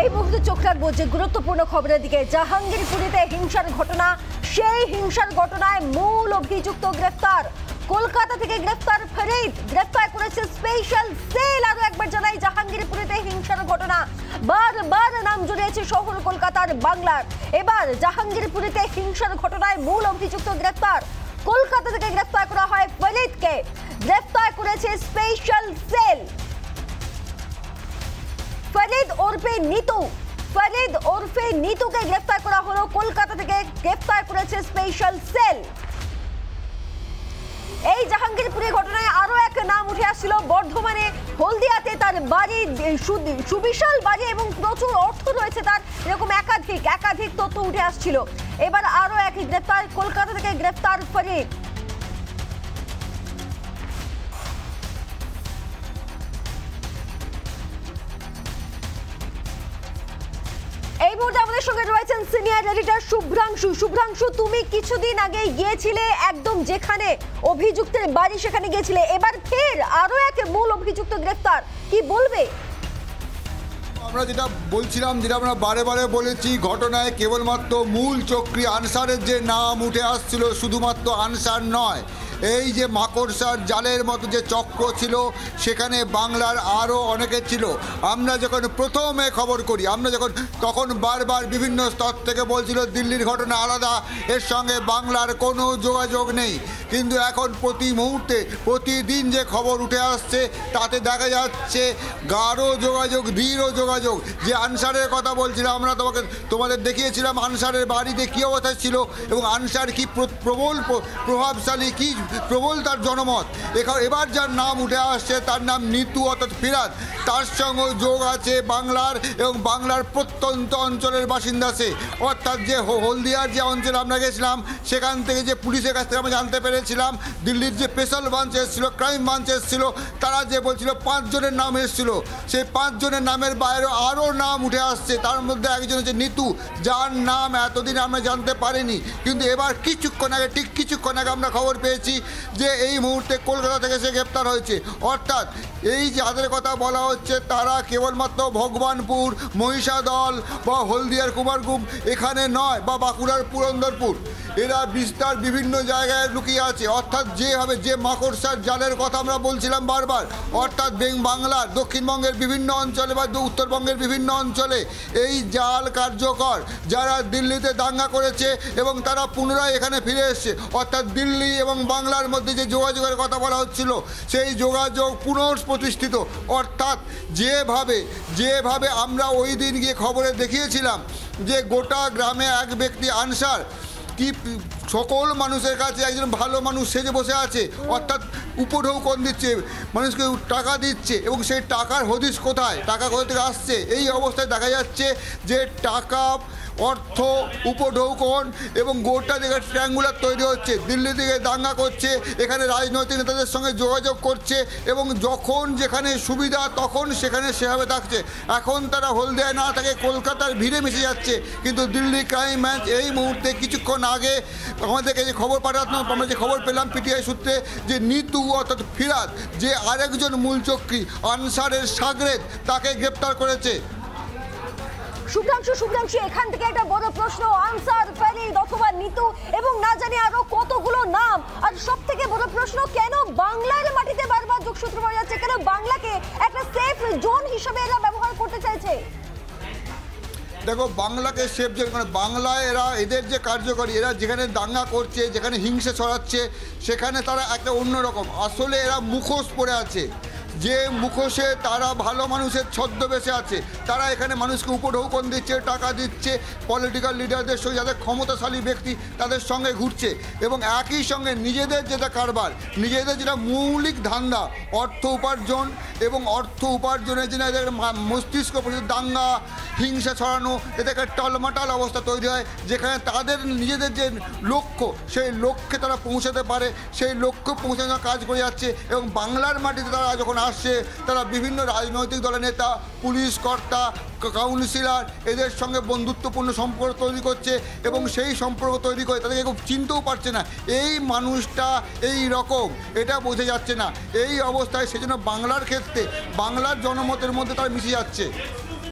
এই মুহূর্তে চোখ রাখবো যে গুরুত্বপূর্ণ খবরের দিকে। জাহাঙ্গীরপুরীতে হিংসার ঘটনা, সেই হিংসার ঘটনায় মূল অভিযুক্ত গ্রেফতার। কলকাতা থেকে গ্রেফতার ফরিদ, গ্রেফতার করেছে স্পেশাল সেল। আরো একবার জানাই, জাহাঙ্গীরপুরীতে হিংসার ঘটনা বারবার নাম জড়িয়েছে শহর কলকাতার বাংলার। এবার জাহাঙ্গীরপুরীতে হিংসার ঘটনায় মূল অভিযুক্ত গ্রেফতার। কলকাতা থেকে গ্রেফতার করা হয় ফরিদকে, গ্রেফতার করেছে স্পেশাল সেল। ফরিদ ওরফে নিতু, ফরিদ ওরফে নিতুকে গ্রেফতার করা হলো। কলকাতা থেকে গ্রেফতার করেছে স্পেশাল সেল। এই জাহাঙ্গীরপুরের ঘটনায় আরো এক নাম উঠে আসছিল। বর্ধমানে হলদিয়াতে তার বাড়ি, সুবিশাল বাড়ি এবং প্রচুর অর্থ রয়েছে তার, এরকম একাধিক তথ্য উঠে আসছিল। এবার আরো এক গ্রেফতার, কলকাতা থেকে গ্রেফতার ফরিদ। এই মুহূর্তে আমাদের সঙ্গে রয়েছেন সিনিয়র এডিটর শুভ্রাংশু। শুভ্রাংশু, তুমি কিছুদিন আগে গিয়েছিলে একদম যেখানে অভিযুক্তের বাড়ি, সেখানে গিয়েছিলে। এবার ফের আরো এক মূল অভিযুক্ত গ্রেফতার, কি বলবে? আমরা যেটা বলছিলাম, যেটা আমরা বারে বারে বলেছি, ঘটনায় কেবলমাত্র মূল চক্রী আনসারের যে নাম উঠে আসছিল, শুধুমাত্র আনসার নয়, এই যে মাকড়সার জালের মতো যে চক্র ছিল, সেখানে বাংলার আরও অনেকে ছিল। আমরা যখন প্রথমে খবর করি, তখন বারবার বিভিন্ন স্তর থেকে বলছিল দিল্লির ঘটনা আলাদা, এর সঙ্গে বাংলার কোনো যোগাযোগ নেই। কিন্তু এখন প্রতি মুহূর্তে, প্রতিদিন যে খবর উঠে আসছে, তাতে দেখা যাচ্ছে গাঢ় যোগাযোগ, দৃঢ় যোগাযোগ। যে আনসারের কথা বলছিলাম, আমরা তোমাদের দেখিয়েছিলাম আনসারের বাড়িতে কী অবস্থা ছিল এবং আনসার কি প্রবল প্রভাবশালী, কি প্রবল তার জনমত। এবার যার নাম উঠে আসছে তার নাম নিতু অর্থাৎ ফিরাদ। তার সঙ্গে যোগ আছে বাংলার এবং বাংলার প্রত্যন্ত অঞ্চলের বাসিন্দা সে, অর্থাৎ যে হলদিয়ার যে অঞ্চলে আমরা গেছিলাম, সেখান থেকে যে পুলিশের কাছ থেকে আমরা জানতে পেরেছিলাম, দিল্লির যে স্পেশাল ব্রাঞ্চ এসেছিল, ক্রাইম ব্রাঞ্চ এসেছিল, তারা যে বলছিল 5 জনের নাম এসেছিল, সেই 5 জনের নামের বাইরে আরও নাম উঠে আসছে। তার মধ্যে একজন হচ্ছে নিতু, যার নাম এতদিন আমরা জানতে পারিনি। কিন্তু এবার কিছুক্ষণ আগে আমরা খবর পেয়েছি যে এই মুহূর্তে কলকাতা থেকে সে গ্রেপ্তার হয়েছে। অর্থাৎ এই যাদের কথা বলা হচ্ছে, তারা কেবলমাত্র ভগবানপুর, মহিষাদল বা হলদিয়ার কুমারগুম এখানে নয়, বা বাঁকুড়ার পুরন্দরপুর, এরা বিস্তার বিভিন্ন জায়গায় লুকিয়ে আছে। অর্থাৎ যেভাবে যে মাকড়সার জালের কথা আমরা বলছিলাম বারবার, অর্থাৎ বাংলার দক্ষিণবঙ্গের বিভিন্ন অঞ্চলে বা উত্তরবঙ্গের বিভিন্ন অঞ্চলে এই জাল কার্যকর, যারা দিল্লিতে দাঙ্গা করেছে এবং তারা পুনরায় এখানে ফিরে এসছে। অর্থাৎ দিল্লি এবং বাংলার মধ্যে যে যোগাযোগের কথা বলা হচ্ছিল, সেই যোগাযোগ পুনঃপ্রতিষ্ঠিত। অর্থাৎ যেভাবে আমরা ওই দিন গিয়ে খবরে দেখিয়েছিলাম যে গোটা গ্রামে এক ব্যক্তি আনসার কি সকল মানুষের কাছে একজন ভালো মানুষ সেজে বসে আছে, অর্থাৎ উপঢৌকন দিচ্ছে, মানুষকে টাকা দিচ্ছে, এবং সেই টাকার হদিশ কোথায়, টাকা কোথা থেকে আসছে? এই অবস্থায় দেখা যাচ্ছে যে টাকা, অর্থ, উপঢৌকন এবং গোটা দিকে ট্রায়াঙ্গুলার তৈরি হচ্ছে। দিল্লি থেকে দাঙ্গা করছে, এখানে রাজনৈতিক নেতাদের সঙ্গে যোগাযোগ করছে এবং যখন যেখানে সুবিধা তখন সেখানে সেভাবে থাকছে। এখন তারা হলদিয়ায় না থাকে, কলকাতার ভিড়ে মিশে যাচ্ছে। কিন্তু দিল্লি ক্রাইম ব্রাঞ্চ এই মুহূর্তে কিছুক্ষণ আগে আমাদেরকে যে খবর পাঠানো, আমরা যে খবর পেলাম পিটিআই সূত্রে, যে নিতু অর্থাৎ ফিরাদ, যে আরেকজন মূল চক্রী আনসারের সাগরেদ, তাকে গ্রেপ্তার করেছে। শুভ্রাংশু, এখান থেকে একটা বড় প্রশ্ন, আনসার, ফরিদ অথবা নিতু এবং না জানি আরো কতগুলো নাম। আর সব থেকে বড় প্রশ্ন, কেন বাংলার মাটিতে বারবার যোগসূত্র পাওয়া যাচ্ছে? কেন বাংলাকে একটা সেফ জোন হিসেবে এরা ব্যবহার করতে চাইছে? দেখো, বাংলাকে সেফ জোন, মানে বাংলায় এদের যে কার্যকরী, এরা যেখানে দাঙ্গা করছে, যেখানে হিংসা ছড়াচ্ছে, সেখানে তারা একটা অন্যরকম, আসলে এরা মুখোশ পরে আছে। যে মুখোশে তারা ভালো মানুষের ছদ্মবেশে আছে, তারা এখানে মানুষকে উপঢৌকন দিচ্ছে, টাকা দিচ্ছে, পলিটিক্যাল লিডারদের সঙ্গে, যাদের ক্ষমতাশালী ব্যক্তি তাদের সঙ্গে ঘুরছে, এবং একই সঙ্গে নিজেদের যেটা কারবার, নিজেদের যেটা মৌলিক ধান্দা, অর্থ উপার্জন, এবং অর্থ উপার্জনের জন্য এদের মস্তিষ্ক দাঙ্গা, হিংসা ছড়ানো, এতে একটা টলমাটাল অবস্থা তৈরি হয়, যেখানে তাদের নিজেদের যে লক্ষ্য, সেই লক্ষ্যে তারা পৌঁছাতে পারে, সেই লক্ষ্য পৌঁছানোর কাজ করে যাচ্ছে। এবং বাংলার মাটিতে তারা যখন আসছে, তারা বিভিন্ন রাজনৈতিক দলের নেতা, পুলিশ কর্তা, কাউন্সিলর, এদের সঙ্গে বন্ধুত্বপূর্ণ সম্পর্ক তৈরি করছে, এবং সেই সম্পর্ক তৈরি করে তাদেরকে খুব চিনতেও পারছে না এই মানুষটা এই রকম, এটা বোঝা যাচ্ছে না। এই অবস্থায় সেজন্য বাংলার ক্ষেত্রে, বাংলার জনমতের মধ্যে তারা মিশে যাচ্ছে।